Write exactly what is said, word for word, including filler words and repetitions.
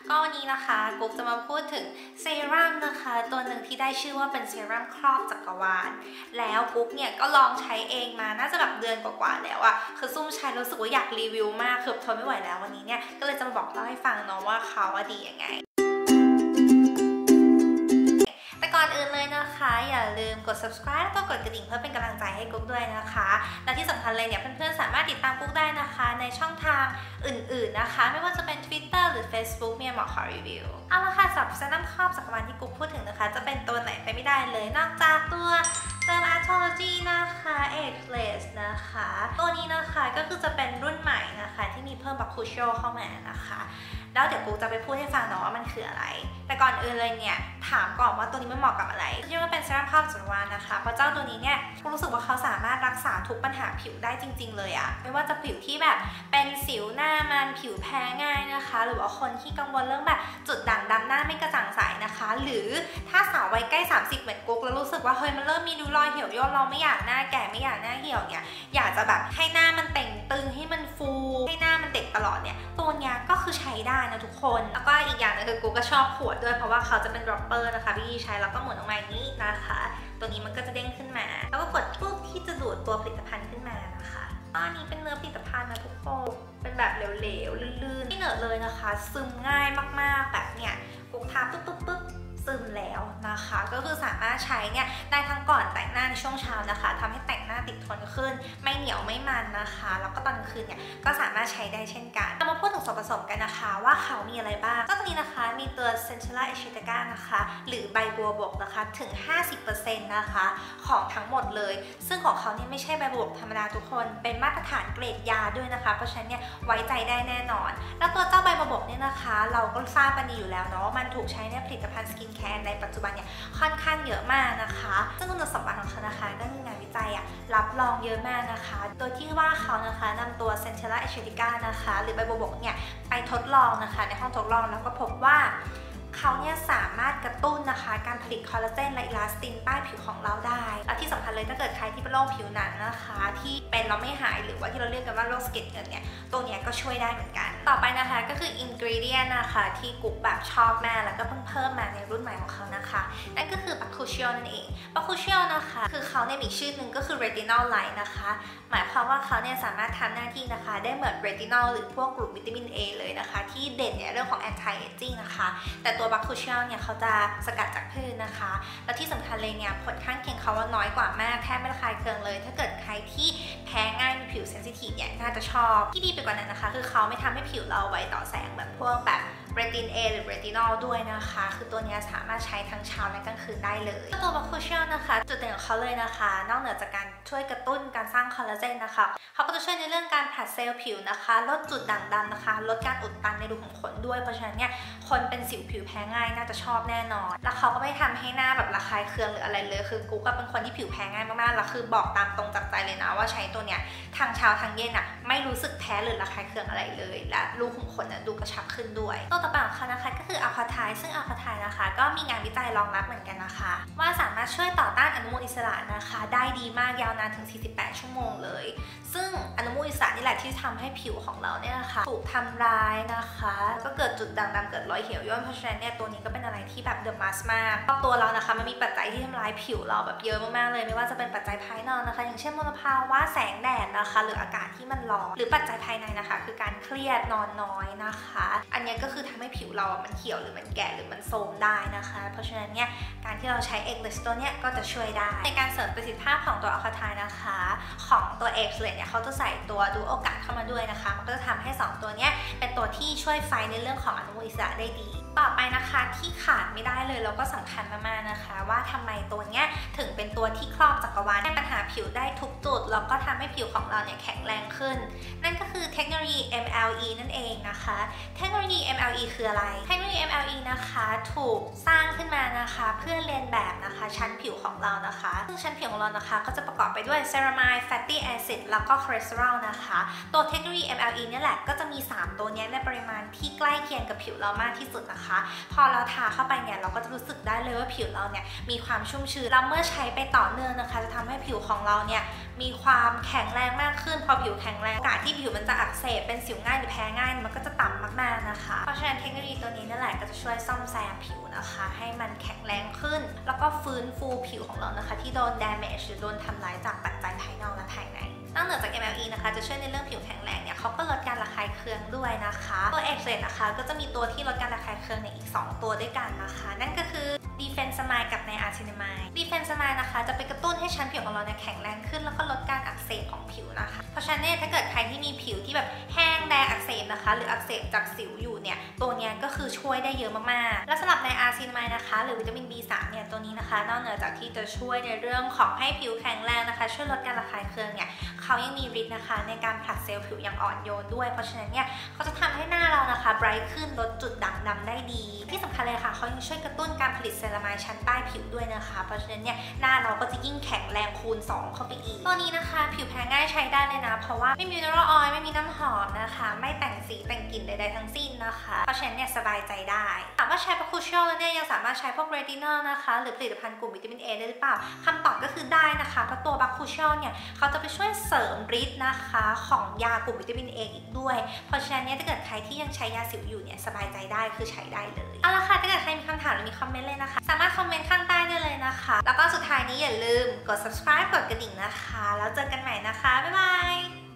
ก็วันนี้นะคะกุ๊กจะมาพูดถึงเซรั่มนะคะตัวหนึ่งที่ได้ชื่อว่าเป็นเซรั่มครอบจักรวาลแล้วกุ๊กเนี่ยก็ลองใช้เองมาน่าจะแบบเดือนกว่าๆแล้วอะคือซุ่มใช้รู้สึกว่าอยากรีวิวมากคือทนไม่ไหวแล้ววันนี้เนี่ยก็เลยจะมาบอกเล่าให้ฟังเนาะว่าเขาดียังไงแต่ก่อนอื่นเลยนะคะอย่าลืมกด ซับสไครบ์ แล้วก็กดกระดิ่งเพื่อเป็นกำลังใจให้กุ๊กด้วยนะคะและที่สำคัญเลยเนี่ยเพื่อนๆสามารถติดตามกุ๊กได้นะคะในช่องทางอื่นๆนะคะไม่ว่าจะเป็น ทวิตเตอร์ หรือ เฟซบุ๊ก เนี่ยหมอขอรีวิวเอาละค่ะสำหรับเซรั่มครอบจักรวาลที่กุ๊กพูดถึงนะคะจะเป็นตัวไหนไปไม่ได้เลยนอกจากตัวDermatology นะคะ Ageless นะคะตัวนี้นะคะก็คือจะเป็นรุ่นใหม่นะคะที่มีเพิ่ม Bakuchiol เข้ามานะคะแล้วเดี๋ยวกูจะไปพูดให้ฟังเนาะว่ามันคืออะไรแต่ก่อนอื่นเลยเนี่ยถามก่อนว่าตัวนี้มันเหมาะกับอะไรที่ว่าเป็นเซรั่มครอบจักรวาลนะคะเพราะเจ้าตัวนี้เนี่ยกูรู้สึกว่าเขาสามารถรักษาทุกปัญหาผิวได้จริงๆเลยอะไม่ว่าจะผิวที่แบบเป็นสิวหน้ามันผิวแพ้ง่ายนะคะหรือว่าคนที่กังวลเรื่องแบบจุดด่างดำหน้าไม่กระจ่างใสนะคะหรือถ้าสาววัยใกล้สามสิบเหมือนกุ๊กแล้วรู้สึกว่าเฮ้ยมันเริ่มมีริ้วรอยเหี่ยวย่นเราไม่อยากหน้าแก่ไม่อยากหน้าเหี่ยวเนี่ยอยากจะแบบให้หน้ามันเต่งตึงให้มันฟูให้หน้ามันเด็กตลอดเนี่ยตัวนี้ก็คือใช้ได้นะทุกคนแล้วก็อีกอย่างนึงคือกูก็ชอบขวดด้วยเพราะว่าเขาจะเป็นดรอปเปอร์นะคะวิธีใช้แล้วก็หมุนออกมาอย่างนี้นะคะตัวนี้มันก็จะเด้งขึ้นมาแล้วก็กดปุ๊บที่จะดูดตัวผลิตภัณฑ์ขึ้นมานะคะอันนี้เป็นเนื้อผลิตภัณฑ์นะทุกคนเป็นแบบเหลวๆลื่นๆไม่เหนอะเลยนะคะซึมง่ายมากๆแบบเนี้ยกูทาปุ๊บปุ๊บปุ๊บซึมแล้วนะคะก็คือสามารถใช้เนี่ยได้ทั้งก่อนแต่งหน้าในช่วงเช้านะคะทำให้แต่งหน้าติดทนขึ้นไม่เหนียวไม่มันนะคะแล้วก็ตอนกลางคืนเนี่ยก็สามารถใช้ได้เช่นกันเรามาพูดถึงส่วนผสมกันนะคะว่าเขามีอะไรบ้างก็ตัวนี้นะคะมีตัว Centella Asiatica นะคะหรือใบบัวบกนะคะถึง ห้าสิบเปอร์เซ็นต์ นะคะของทั้งหมดเลยซึ่งของเขาเนี่ยไม่ใช่ใบบัวบกธรรมดาทุกคนเป็นมาตรฐานเกรดยาด้วยนะคะเพราะฉะนั้นเนี่ยไว้ใจได้แน่นอนแล้วตัวเจ้าใบบัวบกเนี่ยนะคะเราก็ทราบกันดีอยู่แล้วเนาะว่ามันถูกใช้ในผลิตภัณฑ์สกินแคร์ในปัจจุบันเนี่ยค่อนข้างเยอะมากนะคะซึ่งคุณสมบัติของเขานะคะก็มีงานวิจัยอะรับรองเยอะมากนะคะโดยที่ว่าเขานะคะนำตัว Centella Asiatica นะคะหรือใบบัวบกเนี่ยไปทดลองนะคะในห้องทดลองแล้วก็พบว่าเขาเนี่ยสามารถกระตุ้นนะคะการผลิตคอลลาเจนและอิลาสตินใต้ผิวของเราได้และที่สำคัญเลยถ้าเกิดใครที่เป็นโรคผิวหนังนะคะที่เป็นเราไม่หายหรือว่าที่เราเรียกกันว่าโรคสะเก็ดเงินเนี่ยตัวนี้ก็ช่วยได้เหมือนกันต่อไปนะคะก็คืออินกรีเดียนนะคะที่กุ๊กแบบชอบมากแล้วก็เพิ่งเพิ่มมาในรุ่นใหม่ของเขานะคะนั่นก็คือ Bakuchiol นั่นเอง Bakuchiol นะคะคือเขาเนี่ยมีชื่อหนึ่งก็คือ Retinol Light นะคะหมายความว่าเขาเนี่ยสามารถทำหน้าที่นะคะได้เหมือน Retinol หรือพวกกลุ่มวิตามิน A เลยนะคะที่เด่นเนี่ยเรื่องของ anti aging นะคะแต่ตัว Bakuchiol เนี่ยเขาจะสกัดจากพืชนะคะและที่สำคัญเลยเนี่ยผลข้างเคียงเขาว่าน้อยกว่ามากแทบไม่ระคายเคืองเลยถ้าเกิดใครที่แพ้ง่ายมีผิวเซนซิทีฟเนี่ยน่าจะชอบที่ดีไปกว่านั้นนะคะคือเขาไม่ทำให้ผิวเราไวต่อแสงเหมือนพวกแบบเรติน A หรือเรตินอลด้วยนะคะคือตัวนี้สามารถใช้ทั้งเช้าและกลางคืนได้เลยตัว Bakuchiol นะคะจุดเด่นของเขาเลยนะคะนอกเหนือจากการช่วยกระตุ้นการสร้างคอลลาเจนนะคะเขาก็จะช่วยในเรื่องการผลัดเซลล์ผิวนะคะลดจุดด่างดำนะคะลดการอุดตันในรูขุมขนด้วยเพราะฉะนั้นเนี่ยคนเป็นสิวผิวแพ้ง่ายน่าจะชอบแน่นอนแล้วเขาก็ไม่ทำให้หน้าแบบระคายเคืองหรืออะไรเลยคือกูก็เป็นคนที่ผิวแพ้ง่ายมากๆแล้วคือบอกตามตรงจากใจเลยนะว่าใช้ตัวเนี้ยทางเช้าทางเย็นอะไม่รู้สึกแพ้หรือระคายเคืองอะไรเลยและรูขุมขนอะดูกระชับขึ้นด้วยตัวต่อไปของเขานะคะก็คืออัลคาไทซึ่งอัลคาไทนะคะก็มีงานวิจัยรองรับเหมือนกันนะคะว่าสามารถช่วยต่อต้านอนุมูลอิสระนะคะได้ดีมากยาวนานถึงสี่สิบแปดชั่วโมงเลยซึ่งอนุมูลอิสระนี่แหละที่ทำให้ผิวของเราเนี่ยนะคะถูกทำร้ายนะคะก็เกิดจุดด่างดำเกิดรอยเหี่ยวย่นเพราะฉะนั้นเนี่ยตัวนี้ก็เป็นอะไรที่แบบเดอะมัสมากรอบตัวเรานะคะมันมีปัจจัยที่ทำร้ายผิวเราแบบเยอะมากๆเลยไม่ว่าจะเป็นปัจจัยภายนอกนะคะอย่างเช่นมลภาวะแสงแดดนะคะหรืออากาศที่มันร้อนหรือปัจจัยภายในนะคะคือการเครียดนอนน้อยนะคะอันนี้ก็คือทำให้ผิวเรามันเหี่ยวหรือมันแก่หรือมันโทรมได้นะคะเพราะฉะนั้นเนี่ยการที่เราใช้ Ageless ตัวเนี้ยก็จะช่วยได้ในการเสริมประสิทธิภาพของตัวอัลคาไทนะคะของตัว Ageless เนี่ยเขาจะใส่ตัวดูโอกาสเข้ามาด้วยนะคะมันก็จะทำให้สองตัวเนี้ยเป็นตัวที่ช่วยไฟในเรื่องของอนุมูลอิสระได้ดีต่อไปนะคะที่ขาดไม่ได้เลยแล้วก็สำคัญมากๆนะคะว่าทำไมตัวเนี้ยถึงเป็นตัวที่ครอบจักรวาลให้ปัญหาผิวได้ทุกจุดแล้วก็ทำให้ผิวของเราเนี่ยแข็งแรงขึ้นนั่นก็คือเทคโนโลยี เอ็ม แอล อี นั่นเองนะคะเทคโนโลยี เอ็ม แอล อี คืออะไรเทคโนโลยี เอ็ม แอล อีนะคะถูกสร้างขึ้นมานะคะเพื่อเลียนแบบนะคะชั้นผิวของเรานะคะซึ่งชั้นผิวของเรานะคะก็จะประกอบไปด้วยเซรามายด์ แฟตตี้ แอซิด แล้วก็คอเลสเตอรอลนะคะตัวเทคโนโลยี เอ็ม แอล อี เนี่ยแหละก็จะมีสามตัวนี้ในปริมาณที่ใกล้เคียงกับผิวเรามากที่สุดนะคะพอเราทาเข้าไปเนี่ยเราก็จะรู้สึกได้เลยว่าผิวเราเนี่ยมีความชุ่มชื้นแล้วเมื่อใช้ไปต่อเนื่องนะคะจะทำให้ผิวของเราเนี่ยมีความแข็งแรงมากขึ้นพอผิวแข็งแรงโอกาสที่ผิวมันจะอักเสบเป็นสิวง่ายหรือแพ้ง่ายมันก็จะต่ำมากๆนะคะเพราะฉะนั้นเทคโนโลยีตัวนี้นั่นแหละก็จะช่วยซ่อมแซมผิวนะคะให้มันแข็งแรงขึ้นแล้วก็ฟื้นฟูผิวของเรานะคะที่โดน damage หรือโดนทำร้ายจากปัจจัยภายนอกและภายในนอกเหนือจาก เอ็ม แอล อี นะคะจะช่วยในเรื่องผิวแข็งแรงเนี่ยเขาก็ลดการระคายเคืองด้วยนะคะตัวเอกเซนนะคะก็จะมีตัวที่ลดการระคายเคืองในอีกสองตัวด้วยกันนะคะนั่นก็คือ Defensamide กับ Niacinamide Defensamide นะคะจะไปกระตุ้นให้ชั้นผิวของเราเนี่ยแข็งแรงขึ้นแล้วก็ลดการอักเสบของผิวนะคะเพราะฉะนั้นเนี่ยถ้าเกิดใครที่มีผิวที่แบบแห้งแดงอักเสบนะคะหรืออักเสบจากสิวอยู่เนี่ยตัวนี้ก็คือช่วยได้เยอะมากๆและสำหรับ Niacinamide นะคะหรือวิตามิน บี สาม เนี่ยตัวนี้นะคะนอกเหนือจากที่จะช่วยในเรื่องของให้ผิวแข็งแรงนะคะช่วยลดการระคายเคืองเนี่ยเขายังมีฤทธิ์นะคะในการผลัดเซลล์ผิวอย่างอ่อนโยนด้วยเพราะฉะนั้นเนี่ยเขาจะทำให้หน้าเรานะคะไบรท์ขึ้นลดจุดด่างดำได้ดีที่สำคัญเลยค่ะเขายังช่วยกระตุ้นการผลิตเซรามายด์ชั้นใต้ผิวด้วยนะคะเพราะฉะนั้นเนี่ยหน้าเราก็จะยิ่งแข็งแรงคูณสองเข้าไปอีกตัวนี้นะคะผิวแพ้ง่ายใช้ได้เลยนะเพราะว่าไม่มีมิเนอรัลออยล์ไม่มีน้ำหอมนะคะไม่แต่งสีแต่งกลิ่นใดๆทั้งสิ้นนะคะเพราะฉะนั้นเนี่ยสบายใจได้ถามว่าใช้พวกคูชั่นแล้วเนี่ยยังสามารถใช้พวกเรตินอลนะคะหรือผลิตภัณฑ์กลุ่มวิตามิน เอ ได้หรือเปล่าคำตอบก็คือได้นะคะเพราะตัวบัคคูชั่นเนี่ยเขาจะไปช่วยเสริมฤทธิ์นะคะของยากลุ่มวิตามิน เอ อีกด้วยเพราะฉะนั้นเนี่ยถ้าเกิดใครที่ยังใช้ยาสิวอยู่เนี่ยสบายใจได้คือใช้ได้เลยเอาละค่ะถ้าเกิดใครมีคำถามหรือมีคอมเมนต์เลยนะคะสามารถคอมเมนต์ข้างใต้ได้เลยนะคะแล้วก็สุดท้ายนี้อย่าลืมกด subscribe กดกระดิ่งนะคะแล้วเจอกันใหม่นะคะบ๊ายบาย